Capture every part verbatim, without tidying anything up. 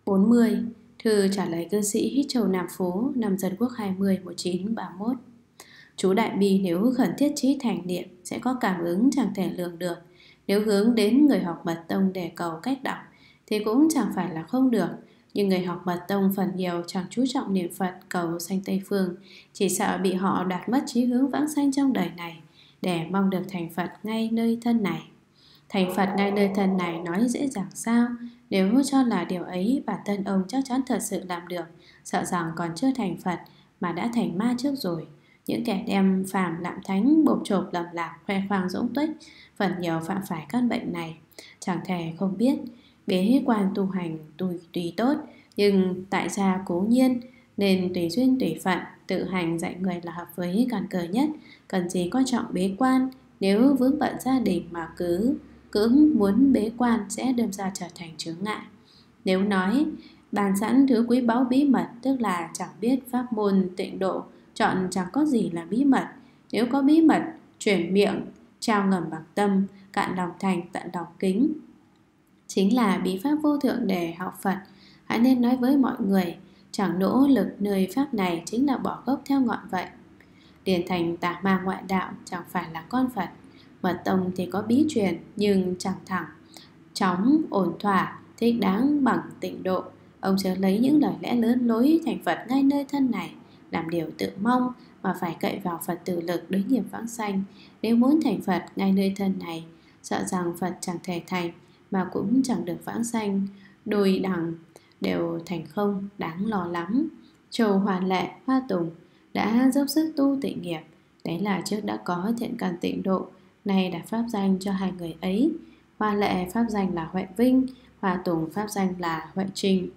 bốn mươi. Thư trả lời cư sĩ Châu Nam Phố, năm Dân Quốc hai mươi một nghìn chín trăm ba mươi mốt. Chú Đại Bi nếu khẩn thiết trí thành niệm sẽ có cảm ứng chẳng thể lường được. Nếu hướng đến người học mật tông để cầu cách đọc thì cũng chẳng phải là không được. Nhưng người học mật tông phần nhiều chẳng chú trọng niệm Phật cầu sanh Tây Phương, chỉ sợ bị họ đoạt mất chí hướng vãng sanh trong đời này để mong được thành Phật ngay nơi thân này. Thành Phật ngay nơi thân này nói dễ dàng sao? Nếu cho là điều ấy, bản thân ông chắc chắn thật sự làm được, sợ rằng còn chưa thành Phật mà đã thành ma trước rồi. Những kẻ đem phàm lạm thánh bộp chộp lầm lạc khoe khoang dỗng tuếch phần nhiều phạm phải căn bệnh này, chẳng thể không biết. Bế quan tu hành tùy, tùy tốt, nhưng tại gia cố nhiên nên tùy duyên tùy phận. Tự hành dạy người là hợp với căn cơ nhất. Cần gì quan trọng bế quan? Nếu vướng bận gia đình mà cứ cưỡng muốn bế quan sẽ đâm ra trở thành chướng ngại. Nếu nói bàn sẵn thứ quý báu bí mật, tức là chẳng biết pháp môn tịnh độ, chọn chẳng có gì là bí mật. Nếu có bí mật, chuyển miệng, trao ngầm bằng tâm, cạn lòng thành, tận lòng kính, chính là bí pháp vô thượng để học Phật. Hãy nên nói với mọi người, chẳng nỗ lực nơi pháp này chính là bỏ gốc theo ngọn vậy. Điển thành tà ma ngoại đạo chẳng phải là con Phật. Mật tông thì có bí truyền nhưng chẳng thẳng, chóng, ổn thỏa, thích đáng bằng tịnh độ. Ông chớ lấy những lời lẽ lớn lối thành Phật ngay nơi thân này làm điều tự mong, mà phải cậy vào Phật tự lực đối nghiệp vãng sanh. Nếu muốn thành Phật ngay nơi thân này, sợ rằng Phật chẳng thể thành mà cũng chẳng được vãng sanh, đôi đẳng đều thành không, đáng lo lắm. Châu Hoàn Lệ, Hoa Tùng đã dốc sức tu tịnh nghiệp, đấy là trước đã có thiện căn tịnh độ, nay đặt pháp danh cho hai người ấy. Hoa Lệ pháp danh là Huệ Vinh, Hoa Tùng pháp danh là Huệ Trình.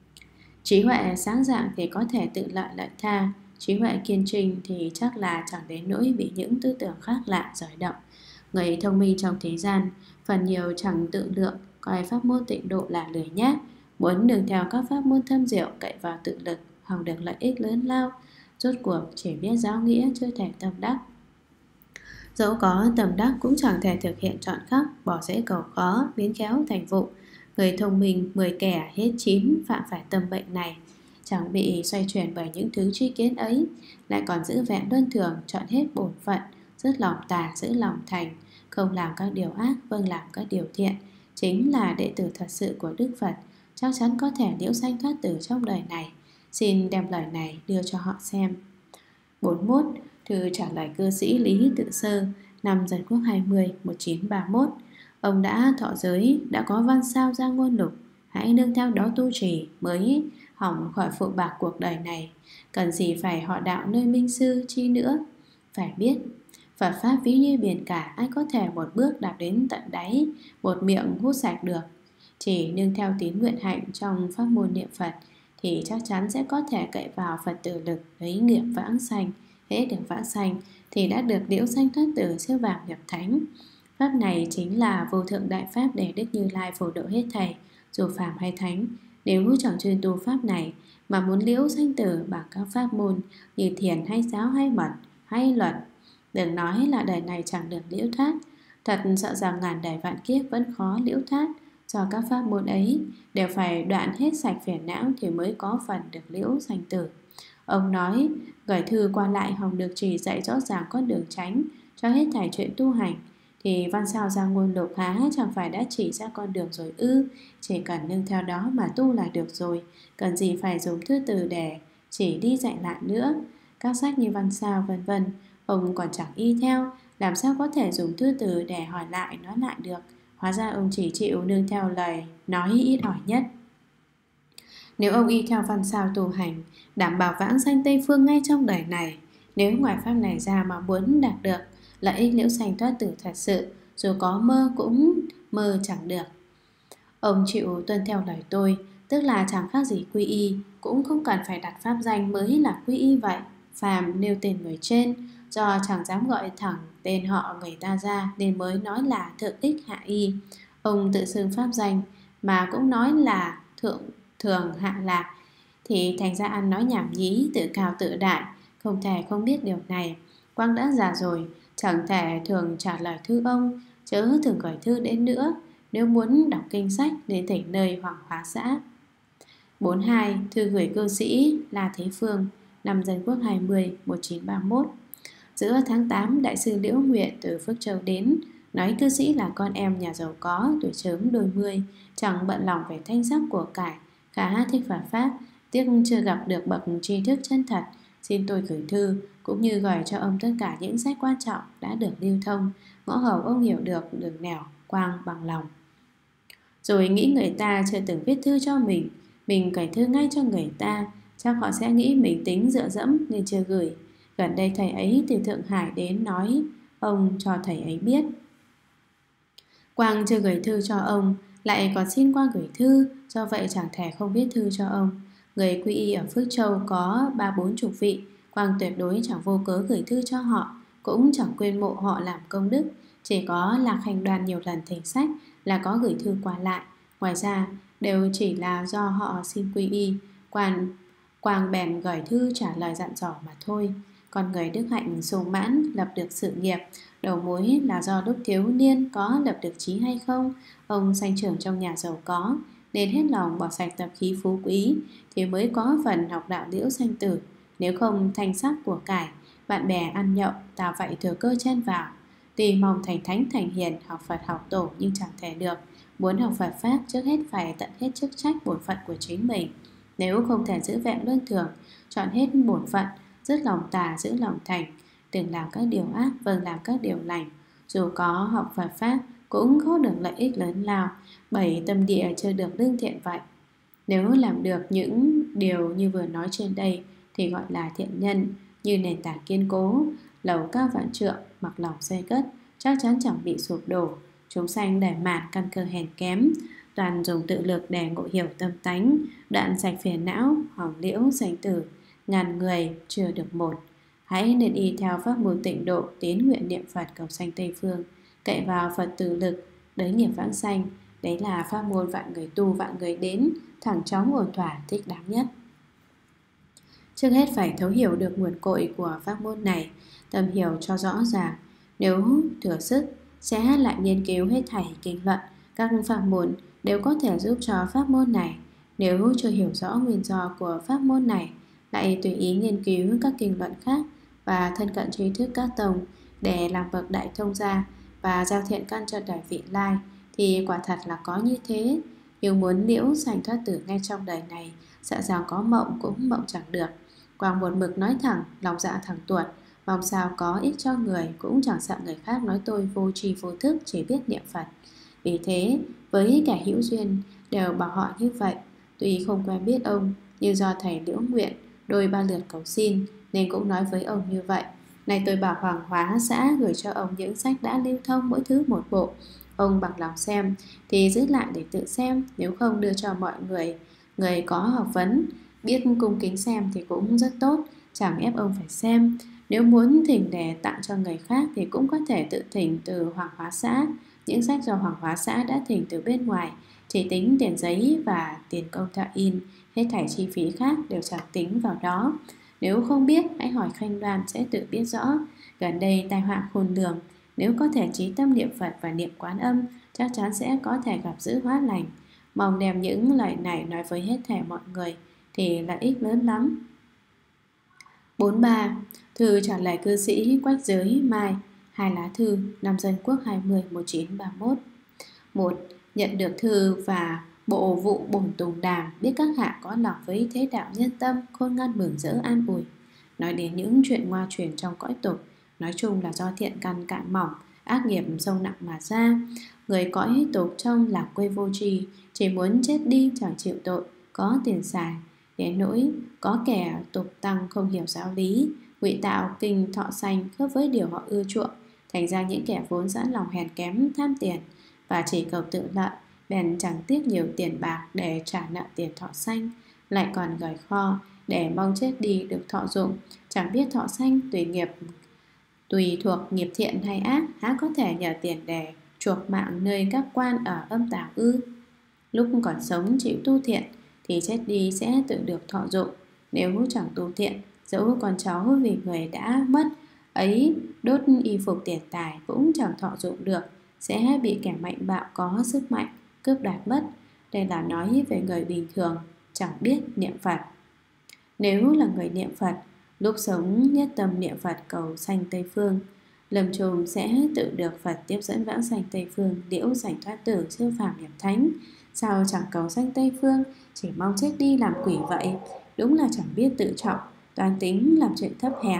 Trí huệ sáng dạng thì có thể tự lợi lợi tha, trí huệ kiên trinh thì chắc là chẳng đến nỗi bị những tư tưởng khác lạ rời động. Người thông minh trong thế gian phần nhiều chẳng tự lượng, coi pháp môn tịnh độ là lười nhác, muốn đường theo các pháp môn thâm diệu cậy vào tự lực hòng được lợi ích lớn lao, rốt cuộc chỉ biết giáo nghĩa chưa thể tâm đắc. Dẫu có tầm đắc cũng chẳng thể thực hiện trọn khắp, bỏ dễ cầu khó, biến khéo thành vụ. Người thông minh mười kẻ hết chín phạm phải tâm bệnh này, chẳng bị xoay chuyển bởi những thứ tri kiến ấy, lại còn giữ vẹn đơn thường, chọn hết bổn phận, dứt lòng tà giữ lòng thành, không làm các điều ác, vâng làm các điều thiện, chính là đệ tử thật sự của Đức Phật, chắc chắn có thể liễu sanh thoát tử trong đời này. Xin đem lời này đưa cho họ xem. bốn mươi mốt. Thư trả lời cư sĩ Lý Tự Sơ, năm Dân Quốc hai mươi một nghìn chín trăm ba mươi mốt. Ông đã thọ giới, đã có văn sao ra ngôn lục, hãy nương theo đó tu trì mới hỏng khỏi phụ bạc cuộc đời này. Cần gì phải họ đạo nơi minh sư chi nữa. Phải biết Phật pháp ví như biển cả, ai có thể một bước đạt đến tận đáy, một miệng hút sạch được. Chỉ nương theo tín nguyện hạnh trong pháp môn niệm Phật thì chắc chắn sẽ có thể cậy vào Phật tử lực lấy nghiệp vãng sanh. Hễ được vãng sanh thì đã được liễu sanh thoát tử, siêu vàng nhập thánh. Pháp này chính là vô thượng đại pháp để Đức Như Lai phổ độ hết thảy, dù phàm hay thánh. Nếu chẳng chuyên tu pháp này mà muốn liễu sanh tử bằng các pháp môn như thiền hay giáo hay mật hay luận, đừng nói là đời này chẳng được liễu thoát, thật sợ rằng ngàn đời vạn kiếp vẫn khó liễu thoát. Do các pháp môn ấy đều phải đoạn hết sạch phiền não thì mới có phần được liễu sanh tử. Ông nói gửi thư qua lại hòng được chỉ dạy rõ ràng con đường tránh cho hết thảy chuyện tu hành, thì văn sao ra ngôn lục há chẳng phải đã chỉ ra con đường rồi ư? Chỉ cần nương theo đó mà tu là được rồi, cần gì phải dùng thư từ để chỉ đi dạy lại nữa. Các sách như văn sao vân vân ông còn chẳng y theo, làm sao có thể dùng thư từ để hỏi lại nói lại được. Hóa ra ông chỉ chịu nương theo lời nói ít hỏi nhất. Nếu ông y theo văn sao tu hành, đảm bảo vãng sanh Tây Phương ngay trong đời này. Nếu ngoài pháp này ra mà muốn đạt được lợi ích liễu sanh thoát tử thật sự, dù có mơ cũng mơ chẳng được. Ông chịu tuân theo lời tôi, tức là chẳng khác gì quy y, cũng không cần phải đặt pháp danh mới là quy y vậy. Phàm nêu tên người trên, do chẳng dám gọi thẳng tên họ người ta ra nên mới nói là thượng ích hạ y. Ông tự xưng pháp danh mà cũng nói là thượng thường hạ lạc, thì thành ra ăn nói nhảm nhí, tự cao tự đại, không thể không biết điều này. Quang đã già rồi, chẳng thể thường trả lời thư ông, chớ thường gửi thư đến nữa. Nếu muốn đọc kinh sách nên thỉnh nơi Hoàng Hóa xã. bốn hai. Thư gửi cư sĩ La Thế Phương, năm Dân Quốc hai mươi, một nghìn chín trăm ba mươi mốt. Giữa tháng tám, đại sư Liễu Nguyện từ Phước Châu đến, nói cư sĩ là con em nhà giàu có, tuổi chớm đôi mươi, chẳng bận lòng về thanh sắc của cải, khá thích Phật pháp, tiếc chưa gặp được bậc tri thức chân thật, xin tôi gửi thư cũng như gửi cho ông tất cả những sách quan trọng đã được lưu thông, ngõ hầu ông hiểu được đường nẻo quang bằng lòng. Rồi nghĩ người ta chưa từng viết thư cho mình, mình gửi thư ngay cho người ta, chắc họ sẽ nghĩ mình tính dựa dẫm nên chưa gửi. Gần đây thầy ấy từ Thượng Hải đến nói ông cho thầy ấy biết. Quang chưa gửi thư cho ông, lại còn xin Quang gửi thư, do vậy chẳng thể không viết thư cho ông. Người quy y ở Phước Châu có ba bốn chục vị, Quang tuyệt đối chẳng vô cớ gửi thư cho họ, cũng chẳng quên mộ họ làm công đức. Chỉ có Lạc Hành Đoàn nhiều lần thỉnh sách là có gửi thư qua lại. Ngoài ra đều chỉ là do họ xin quy y. Quang, Quang bèn gửi thư trả lời dặn dò mà thôi. Con người đức hạnh sung mãn, lập được sự nghiệp, đầu mối là do lúc thiếu niên có lập được chí hay không. Ông sanh trưởng trong nhà giàu có, nên hết lòng bỏ sạch tập khí phú quý, thì mới có phần học đạo liễu sanh tử. Nếu không thanh sắc của cải, bạn bè ăn nhậu, ta vậy thừa cơ chen vào. Tuy mong thành thánh thành hiền, học Phật học tổ nhưng chẳng thể được. Muốn học Phật Pháp trước hết phải tận hết chức trách bổn phận của chính mình. Nếu không thể giữ vẹn luân thường, chọn hết bổn phận, dứt lòng tà giữ lòng thành, đừng làm các điều ác, vâng làm các điều lành. Dù có học Phật Pháp cũng có được lợi ích lớn lao, bởi tâm địa chưa được lương thiện vậy. Nếu làm được những điều như vừa nói trên đây thì gọi là thiện nhân, như nền tảng kiên cố, lầu cao vạn trượng, mặc lòng xây cất, chắc chắn chẳng bị sụp đổ. Chúng sanh để mạt căn cơ hèn kém, toàn dùng tự lực để ngộ hiểu tâm tánh, đoạn sạch phiền não, hỏng liễu sanh tử, ngàn người chưa được một. Hãy nên y theo pháp môn tịnh độ, tín nguyện niệm Phật cầu sanh Tây Phương, cậy vào Phật tự lực, đới nghiệp vãng sanh. Đấy là pháp môn vạn người tu vạn người đến, thẳng chóng ổn thỏa thích đáng nhất. Trước hết phải thấu hiểu được nguồn cội của pháp môn này, tâm hiểu cho rõ ràng. Nếu thừa sức, sẽ lại nghiên cứu hết thảy kinh luận, các pháp môn đều có thể giúp cho pháp môn này. Nếu chưa hiểu rõ nguyên do của pháp môn này, lại tùy ý nghiên cứu các kinh luận khác và thân cận tri thức các tông để làm bậc đại thông gia và giao thiện căn cho đời vị lai, thì quả thật là có như thế. Nhưng muốn liễu sanh thoát tử ngay trong đời này, sợ rằng có mộng cũng mộng chẳng được. Quang một mực nói thẳng, lòng dạ thẳng tuột, mong sao có ích cho người, cũng chẳng sợ người khác nói tôi vô tri vô thức, chỉ biết niệm Phật. Vì thế, với kẻ hữu duyên đều bảo họ như vậy. Tuy không quen biết ông, nhưng do thầy Liễu Nguyện đôi ba lượt cầu xin, nên cũng nói với ông như vậy. Này tôi bảo Hoàng Hóa xã gửi cho ông những sách đã lưu thông, mỗi thứ một bộ. Ông bằng lòng xem thì giữ lại để tự xem, nếu không đưa cho mọi người. Người có học vấn, biết cung kính xem thì cũng rất tốt, chẳng ép ông phải xem. Nếu muốn thỉnh để tặng cho người khác thì cũng có thể tự thỉnh từ Hoàng Hóa xã. Những sách do Hoàng Hóa xã đã thỉnh từ bên ngoài, chỉ tính tiền giấy và tiền công thợ in, hết thảy chi phí khác đều chẳng tính vào đó. Nếu không biết, hãy hỏi Khanh Đoan sẽ tự biết rõ. Gần đây tai họa khôn lường, nếu có thể chí tâm niệm Phật và niệm Quán Âm, chắc chắn sẽ có thể gặp dữ hóa lành. Mong đem những lời này nói với hết thảy mọi người thì lợi ích lớn lắm. bốn ba. Thư trả lời cư sĩ Quách Giới Mai, hai lá thư, năm Dân Quốc hai mươi, một nghìn chín trăm ba mươi mốt. một. Nhận được thư và bộ vụ bổn tùng đàm, biết các hạ có lòng với thế đạo nhân tâm, khôn ngoan mừng rỡ an ủi. Nói đến những chuyện ngoa truyền trong cõi tục, nói chung là do thiện căn cạn mỏng, ác nghiệp sâu nặng mà ra. Người cõi tục trong lạc quê vô tri, chỉ muốn chết đi chẳng chịu tội, có tiền xài. Đến nỗi có kẻ tục tăng không hiểu giáo lý, ngụy tạo kinh thọ sanh khớp với điều họ ưa chuộng, thành ra những kẻ vốn sẵn lòng hèn kém tham tiền và chỉ cầu tự lợi, bèn chẳng tiếc nhiều tiền bạc để trả nợ tiền thọ sanh, lại còn gửi kho để mong chết đi được thọ dụng. Chẳng biết thọ sanh tùy nghiệp, tùy thuộc nghiệp thiện hay ác, há có thể nhờ tiền để chuộc mạng nơi các quan ở âm tào ư? Lúc còn sống chịu tu thiện thì chết đi sẽ tự được thọ dụng. Nếu chẳng tu thiện, dẫu con cháu vì người đã mất ấy đốt y phục tiền tài cũng chẳng thọ dụng được, sẽ bị kẻ mạnh bạo có sức mạnh cướp đoạt mất. Đây là nói về người bình thường, chẳng biết niệm Phật. Nếu là người niệm Phật, lúc sống nhất tâm niệm Phật cầu sanh Tây Phương, lâm chung sẽ tự được Phật tiếp dẫn vãng sanh Tây Phương, liễu sanh thoát tử, siêu phàm nhập thánh. Sao chẳng cầu sanh Tây Phương, chỉ mong chết đi làm quỷ vậy? Đúng là chẳng biết tự trọng, toàn tính làm chuyện thấp hèn,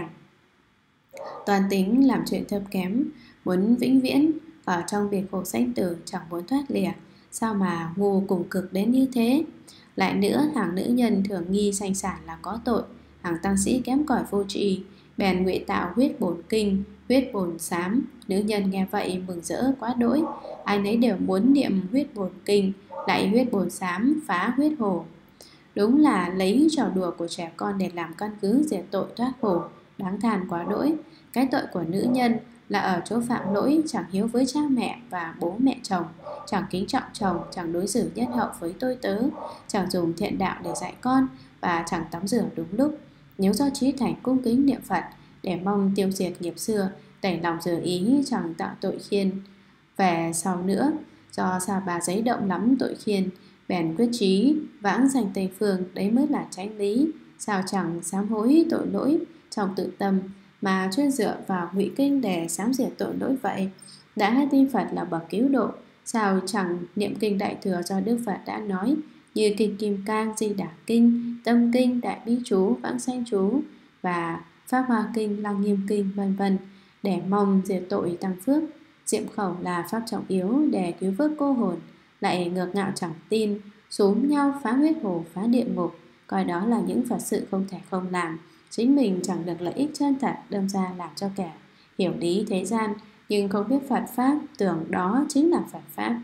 toàn tính làm chuyện thấp kém, muốn vĩnh viễn ở trong biệt khổ sanh tử, chẳng muốn thoát lìa. Sao mà ngu cùng cực đến như thế? Lại nữa, hàng nữ nhân thường nghi sanh sản là có tội, hàng tăng sĩ kém cỏi vô trì, bèn ngụy tạo huyết bổn kinh, huyết bổn sám. Nữ nhân nghe vậy mừng rỡ quá đỗi, ai nấy đều muốn niệm huyết bổn kinh, lại huyết bổn sám phá huyết hồ. Đúng là lấy trò đùa của trẻ con để làm căn cứ diệt tội thoát khổ, đáng than quá đỗi. Cái tội của nữ nhân là ở chỗ phạm lỗi chẳng hiếu với cha mẹ và bố mẹ chồng, chẳng kính trọng chồng, chẳng đối xử nhân hậu với tôi tớ, chẳng dùng thiện đạo để dạy con, và chẳng tắm rửa đúng lúc. Nếu do trí thành cung kính niệm Phật để mong tiêu diệt nghiệp xưa, tẩy lòng rửa ý, chẳng tạo tội khiên. Về sau nữa, do Sa Bà giấy động lắm tội khiên, bèn quyết chí vãng sanh Tây Phương, đấy mới là chánh lý. Sao chẳng sám hối tội lỗi trong tự tâm, mà chuyên dựa vào ngụy kinh để sám diệt tội lỗi vậy? Đã tin Phật là bậc cứu độ, sao chẳng niệm kinh Đại Thừa do Đức Phật đã nói, như kinh Kim Cang, Di Đà Kinh, Tâm Kinh, Đại Bi Chú, Vãng Sanh Chú và Pháp Hoa Kinh, Lăng Nghiêm Kinh, vân vân, để mong diệt tội tăng phước. Diệm khẩu là pháp trọng yếu để cứu vớt cô hồn, lại ngược ngạo chẳng tin, xúm nhau phá huyết hồ, phá địa ngục, coi đó là những Phật sự không thể không làm. Chính mình chẳng được lợi ích chân thật, đâm ra làm cho kẻ hiểu lý thế gian nhưng không biết Phật Pháp, tưởng đó chính là Phật Pháp.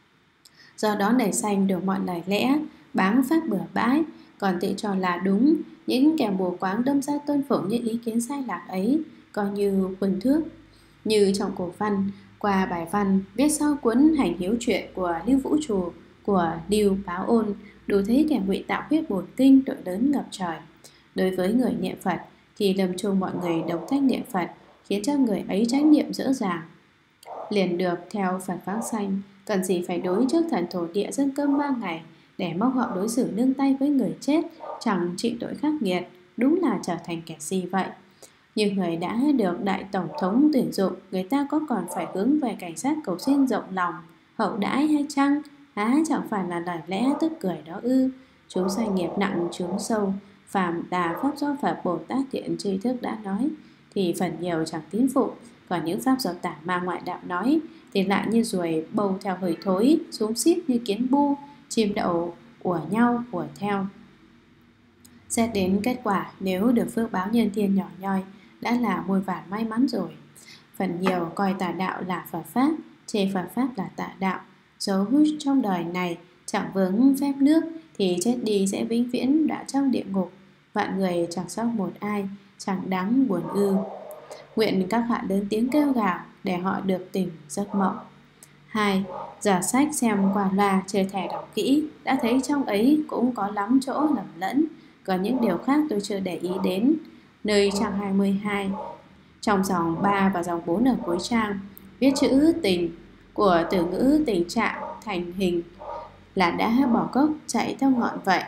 Do đó nảy sanh được mọi lời lẽ, báng pháp bừa bãi, còn tự cho là đúng. Những kẻ mù quáng đâm ra tôn phụng những ý kiến sai lạc ấy, coi như quần thước. Như trong cổ văn, qua bài văn viết sau cuốn Hành Hiếu Truyện của Lưu Vũ Trù, của Lưu Báo Ôn, đủ thấy kẻ ngụy tạo huyết bổn kinh tội lớn ngập trời. Đối với người niệm Phật thì lâm chung mọi người đồng thanh niệm Phật, khiến cho người ấy chánh niệm dễ dàng, liền được theo Phật vãng sanh. Cần gì phải đối trước thần thổ địa dân cơm ba ngày để mong họ đối xử nương tay với người chết, chẳng chịu tội khắc nghiệt, đúng là trở thành kẻ gì vậy? Nhưng người đã được đại tổng thống tuyển dụng, người ta có còn phải hướng về cảnh sát cầu xin rộng lòng, hậu đãi hay chăng? Há chẳng phải là lời lẽ tức cười đó ư? Chúng sanh nghiệp nặng chướng sâu, phàm đà pháp do Phật Bồ Tát Thiện tri thức đã nói thì phần nhiều chẳng tín phụ, còn những pháp do tả ma ngoại đạo nói thì lại như ruồi bầu theo hơi thối, xuống xít như kiến bu, chim đậu ùa nhau ùa theo. Xét đến kết quả, nếu được phước báo nhân thiên nhỏ nhoi đã là muôn vàn may mắn rồi. Phần nhiều coi tà đạo là Phật Pháp, chê Phật Pháp là tà đạo. Dấu hút trong đời này chẳng vướng phép nước thì chết đi sẽ vĩnh viễn đã trong địa ngục. Vạn người chẳng sót một ai, chẳng đáng buồn ư. Nguyện các hạ lớn tiếng kêu gào để họ được tỉnh giấc mộng. Hai. Giả sách xem qua loa, chơi thẻ đọc kỹ, đã thấy trong ấy cũng có lắm chỗ lầm lẫn, có những điều khác tôi chưa để ý đến. Nơi trang hai mươi hai, trong dòng ba và dòng bốn ở cuối trang, viết chữ tình của từ ngữ tình trạng thành hình là đã bỏ gốc chạy theo ngọn vậy.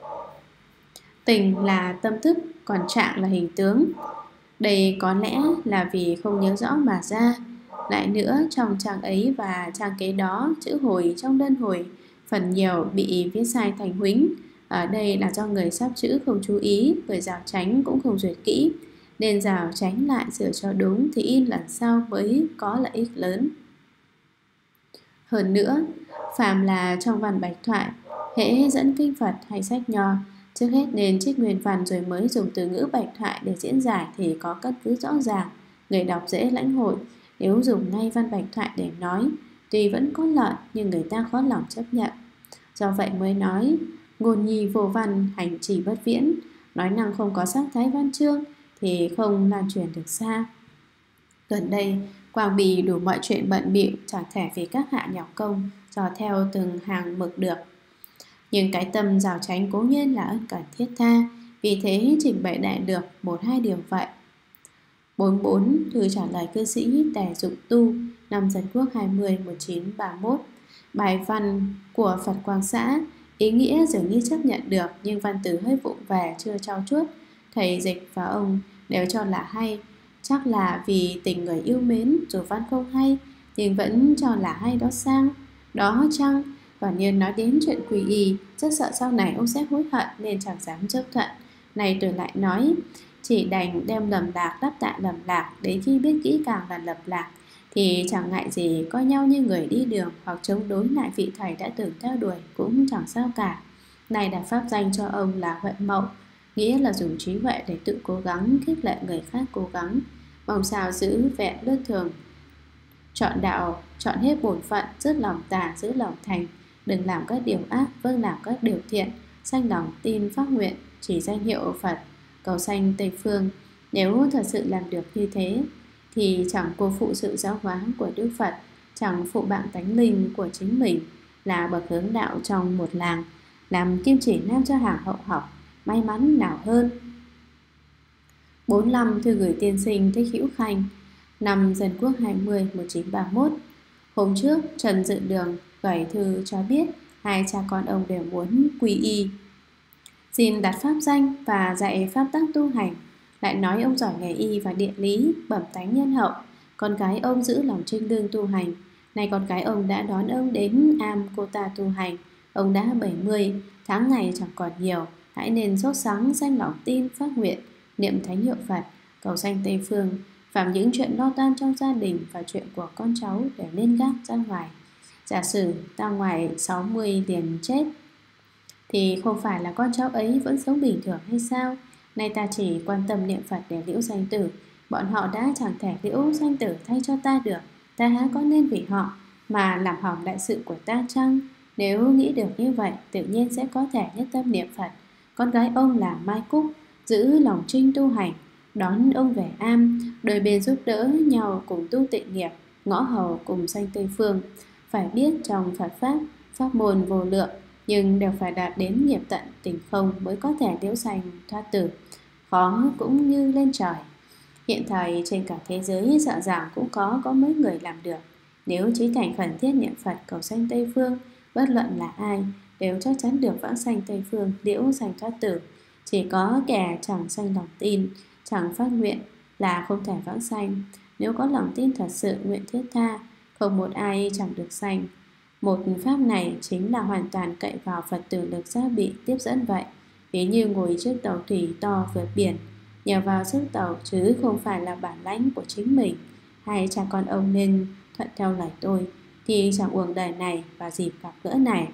Tình là tâm thức, còn trạng là hình tướng. Đây có lẽ là vì không nhớ rõ mà ra. Lại nữa, trong trang ấy và trang kế đó, chữ hồi trong đơn hồi phần nhiều bị viết sai thành huính. Ở đây là do người sắp chữ không chú ý, người rào chánh cũng không duyệt kỹ, nên rào chánh lại sửa cho đúng thì in lần sau mới có lợi ích lớn. Hơn nữa, phàm là trong văn bạch thoại, hễ dẫn kinh Phật hay sách nho, trước hết nên trích nguyên văn rồi mới dùng từ ngữ bạch thoại để diễn giải thì có căn cứ rõ ràng, người đọc dễ lãnh hội. Nếu dùng ngay văn bạch thoại để nói, tuy vẫn có lợi nhưng người ta khó lòng chấp nhận. Do vậy mới nói, ngôn nhi vô văn, hành trì bất viễn. Nói năng không có sắc thái văn chương thì không lan truyền được xa. Gần đây, Quang Bì đủ mọi chuyện bận bịu, chẳng thể vì các hạ nhỏ công dò theo từng hàng mực được. Nhưng cái tâm rào chánh cố nhiên là ân cần thiết tha, vì thế trình bày đại được một hai điều vậy. bốn bốn. Thư trả lời cư sĩ Tề Dụng Tu, năm Dân Quốc hai mươi một nghìn chín trăm ba mươi mốt. Bài văn của Phật Quang Xã Ý nghĩa dường như chấp nhận được, nhưng văn từ hơi vụng về, chưa trau chuốt. Thầy Dịch và ông đều cho là hay. Chắc là vì tình người yêu mến, dù văn không hay nhưng vẫn cho là hay đó sang. Đó chăng? Và Niên nói đến chuyện quỳ y, rất sợ sau này ông sẽ hối hận nên chẳng dám chấp thuận. Này tôi lại nói, chỉ đành đem lầm lạc đáp tạ lầm lạc, đến khi biết kỹ càng là lầm lạc thì chẳng ngại gì coi nhau như người đi đường, hoặc chống đối lại vị thầy đã từng theo đuổi cũng chẳng sao cả. Này đặt pháp danh cho ông là Huệ Mậu, nghĩa là dùng trí huệ để tự cố gắng khích lệ người khác cố gắng, mong sao giữ vẹn lướt thường, chọn đạo, chọn hết bổn phận, dứt lòng tà, giữ lòng thành, đừng làm các điều ác, vâng làm các điều thiện, sanh lòng tin phát nguyện, chỉ danh hiệu Phật, cầu sanh Tây Phương. Nếu thật sự làm được như thế thì chẳng cô phụ sự giáo hóa của Đức Phật, chẳng phụ bạn tánh linh của chính mình, là bậc hướng đạo trong một làng, làm kim chỉ nam cho hàng hậu học, may mắn nào hơn. bốn mươi lăm thư gửi tiên sinh Thích Hữu Khanh, năm Dân Quốc hai mươi một nghìn chín trăm ba mươi mốt. Hôm trước Trần Dự Đường gửi thư cho biết hai cha con ông đều muốn quy y, xin đặt pháp danh và dạy pháp tắc tu hành. Lại nói ông giỏi nghề y và địa lý, bẩm tánh nhân hậu, con cái ông giữ lòng trinh lương tu hành. Nay con cái ông đã đón ông đến Am Cô Ta tu hành. Ông đã bảy mươi, tháng ngày chẳng còn nhiều, hãy nên sốt sắng sanh lòng tin phát nguyện, niệm thánh hiệu Phật, cầu sanh Tây Phương. Phạm những chuyện lo toan trong gia đình và chuyện của con cháu để nên gác ra ngoài. Giả sử ta ngoài sáu mươi liền chết thì không phải là con cháu ấy vẫn sống bình thường hay sao? Nay ta chỉ quan tâm niệm Phật để liễu sanh tử. Bọn họ đã chẳng thể liễu sanh tử thay cho ta được. Ta há có nên vì họ mà làm hỏng đại sự của ta chăng? Nếu nghĩ được như vậy, tự nhiên sẽ có thể nhất tâm niệm Phật. Con gái ông là Mai Cúc, giữ lòng trinh tu hành, đón ông về Am, đôi bên giúp đỡ nhau cùng tu tịnh nghiệp, ngõ hầu cùng sanh Tây Phương. Phải biết trong Phật Pháp, pháp môn vô lượng, nhưng đều phải đạt đến nghiệp tận tình không mới có thể liễu sanh thoát tử. Khó cũng như lên trời. Hiện thời trên cả thế giới sợ rằng cũng có có mấy người làm được. Nếu chí thành khẩn thiết niệm Phật cầu sanh Tây Phương, bất luận là ai đều chắc chắn được vãng sanh Tây Phương, liễu sanh thoát tử. Chỉ có kẻ chẳng sanh lòng tin, chẳng phát nguyện là không thể vãng sanh. Nếu có lòng tin thật sự, nguyện thiết tha, không một ai chẳng được sanh. Một pháp này chính là hoàn toàn cậy vào Phật tử lực gia bị tiếp dẫn vậy. Ví như ngồi chiếc tàu thủy to vượt biển, nhờ vào sức tàu chứ không phải là bản lãnh của chính mình. Hai cha con ông nên thuận theo lời tôi, thì chẳng uổng đời này và dịp gặp gỡ này.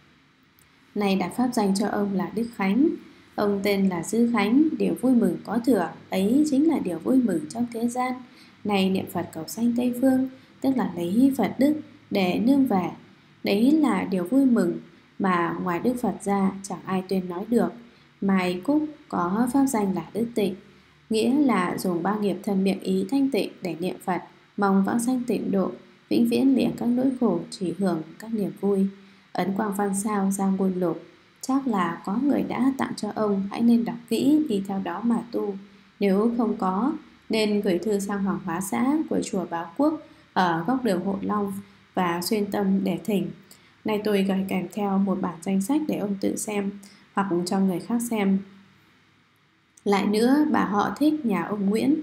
Này đặt pháp danh cho ông là Đức Khánh. Ông tên là Dư Khánh, điều vui mừng có thừa, ấy chính là điều vui mừng trong thế gian. Này niệm Phật cầu sanh Tây Phương, tức là lấy Phật đức để nương về. Đấy là điều vui mừng mà ngoài Đức Phật ra chẳng ai tuyên nói được. Mai Cúc có pháp danh là Đức Tịnh, nghĩa là dùng ba nghiệp thân miệng ý thanh tịnh để niệm Phật, mong vãng sanh tịnh độ, vĩnh viễn liễng các nỗi khổ, chỉ hưởng các niềm vui. Ấn Quang Văn Sao ra ngôn lục, chắc là có người đã tặng cho ông, hãy nên đọc kỹ đi theo đó mà tu. Nếu không có, nên gửi thư sang Hoàng Hóa xã của chùa Báo Quốc ở góc đường Hộ Long và Xuyên Tâm để thỉnh. Này tôi gửi kèm theo một bản danh sách để ông tự xem hoặc cho người khác xem. Lại nữa, bà họ thích nhà ông Nguyễn.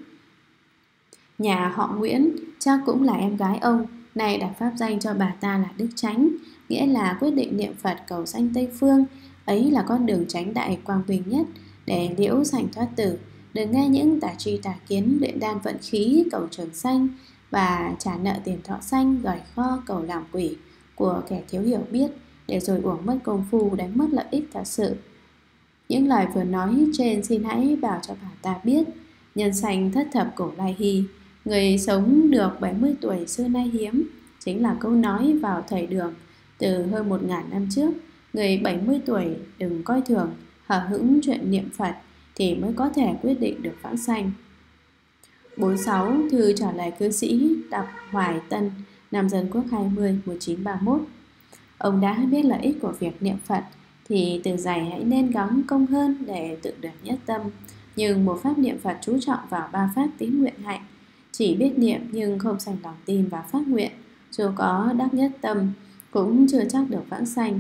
Nhà họ Nguyễn chắc cũng là em gái ông. Này đặt pháp danh cho bà ta là Đức Chánh, nghĩa là quyết định niệm Phật cầu sanh Tây Phương. Ấy là con đường chánh đại quang vinh nhất để liễu sanh thoát tử. Đừng nghe những tà tri tà kiến luyện đan vận khí cầu trường sanh và trả nợ tiền thọ sanh, gửi kho cầu làm quỷ của kẻ thiếu hiểu biết, để rồi uổng mất công phu, đánh mất lợi ích thật sự. Những lời vừa nói trên xin hãy bảo cho bà ta biết. Nhân sanh thất thập cổ lai hy, người sống được bảy mươi tuổi xưa nay hiếm, chính là câu nói vào thời Đường từ hơn một ngàn năm trước. Người bảy mươi tuổi đừng coi thường, hở hững chuyện niệm Phật thì mới có thể quyết định được vãng sanh. bốn mươi sáu. Thư trả lời cư sĩ Đặng Hoài Tân, năm Dân Quốc hai mươi một nghìn chín trăm ba mươi mốt. Ông đã biết lợi ích của việc niệm Phật thì từ giày hãy nên gắng công hơn để tự được nhất tâm. Nhưng một pháp niệm Phật chú trọng vào ba pháp tín nguyện hạnh. Chỉ biết niệm nhưng không sanh lòng tin và phát nguyện, dù có đắc nhất tâm cũng chưa chắc được vãng sanh.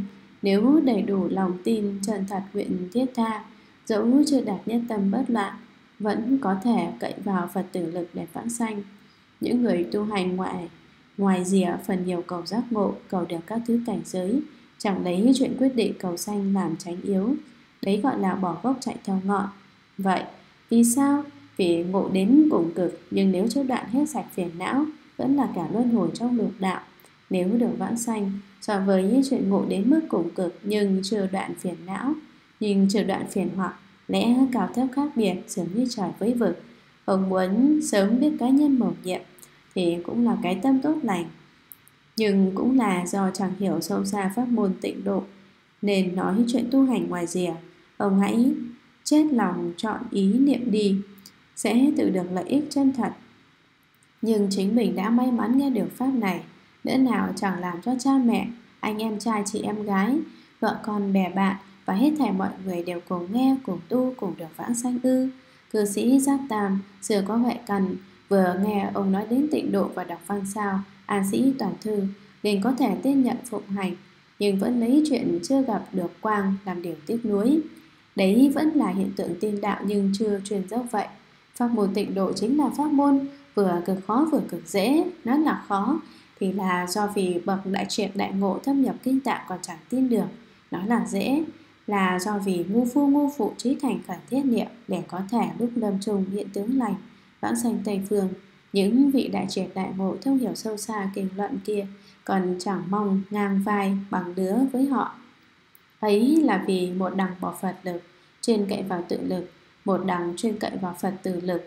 Nếu đầy đủ lòng tin chân thật nguyện thiết tha, dẫu chưa đạt nhất tâm bất loạn, vẫn có thể cậy vào Phật tử lực để vãng sanh. Những người tu hành ngoại ngoài rìa phần nhiều cầu giác ngộ, cầu được các thứ cảnh giới, chẳng lấy chuyện quyết định cầu sanh làm tránh yếu. Đấy gọi là bỏ gốc chạy theo ngọn. Vậy vì sao? Vì ngộ đến cùng cực, nhưng nếu chưa đoạn hết sạch phiền não, vẫn là cả luân hồi trong lục đạo. Nếu được vãng sanh, so với những chuyện ngộ đến mức cùng cực nhưng chưa đoạn phiền não, nhưng chưa đoạn phiền hoặc, lẽ cao thấp khác biệt, dường như trời với vực. Ông muốn sớm biết cá nhân mầu nhiệm thì cũng là cái tâm tốt lành, nhưng cũng là do chẳng hiểu sâu xa pháp môn tịnh độ nên nói chuyện tu hành ngoài rìa. Ông hãy chết lòng chọn ý niệm đi, sẽ tự được lợi ích chân thật. Nhưng chính mình đã may mắn nghe được pháp này, lẽ nào chẳng làm cho cha mẹ, anh em trai chị em gái, vợ con bè bạn và hết thảy mọi người đều cùng nghe, cùng tu, cùng được vãng sanh ư? Cư sĩ Giác Tam xưa có huệ căn, vừa nghe ông nói đến tịnh độ và đọc văn sao, an sĩ toàn thư, liền có thể tin nhận phụng hành, nhưng vẫn lấy chuyện chưa gặp được quang làm điều tiếc nuối. Đấy vẫn là hiện tượng tin đạo nhưng chưa truyền dốc vậy. Pháp môn tịnh độ chính là pháp môn vừa cực khó vừa cực dễ. Nói là khó thì là do vì bậc đại triệt đại ngộ thâm nhập kinh tạng còn chẳng tin được. Nói là dễ là do vì ngu phu ngu phụ trí thành khẩn thiết niệm để có thể lúc lâm chung hiện tướng lành, vãng sanh Tây Phương. Những vị đại triệt đại ngộ thông hiểu sâu xa kinh luận kia còn chẳng mong ngang vai bằng đứa với họ. Ấy là vì một đằng bỏ Phật lực, chuyên cậy vào tự lực, một đằng chuyên cậy vào Phật từ lực,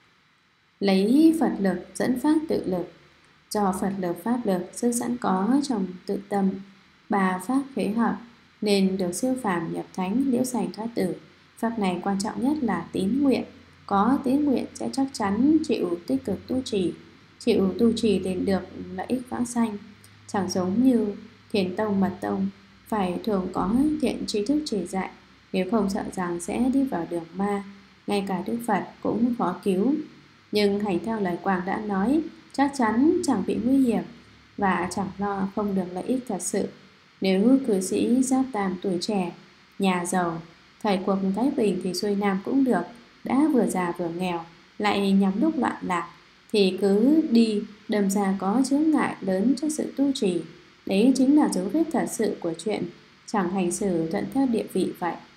lấy Phật lực dẫn phát tự lực. Do Phật lực pháp lực sức sẵn có trong tự tâm, ba pháp phế hợp nên được siêu phàm nhập thánh, liễu sanh thoát tử. Pháp này quan trọng nhất là tín nguyện. Có tín nguyện sẽ chắc chắn chịu tích cực tu trì, chịu tu trì thì được lợi ích vãng sanh. Chẳng giống như thiền tông mật tông phải thường có thiện tri thức chỉ dạy, nếu không sợ rằng sẽ đi vào đường ma. Ngay cả Đức Phật cũng khó cứu, nhưng hành theo lời Quang đã nói, chắc chắn chẳng bị nguy hiểm và chẳng lo không được lợi ích thật sự. Nếu cư sĩ Giác Tam tuổi trẻ, nhà giàu, thời cuộc thái bình thì xuôi nam cũng được, đã vừa già vừa nghèo, lại nhắm lúc loạn lạc, thì cứ đi đâm ra có chướng ngại lớn cho sự tu trì. Đấy chính là dấu vết thật sự của chuyện chẳng hành xử thuận theo địa vị vậy.